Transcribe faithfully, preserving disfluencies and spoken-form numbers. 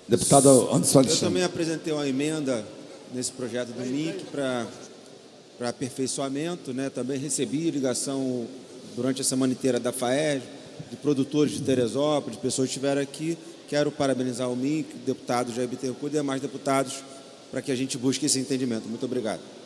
Deputado Anderson Eu Alexandre. também apresentei uma emenda nesse projeto do M I C para para aperfeiçoamento, né? Também recebi ligação durante a semana inteira da FAERJ, de produtores de Teresópolis, de pessoas que estiveram aqui. Quero parabenizar o M I C, deputado Jair Bittencourt e demais deputados, para que a gente busque esse entendimento. Muito obrigado.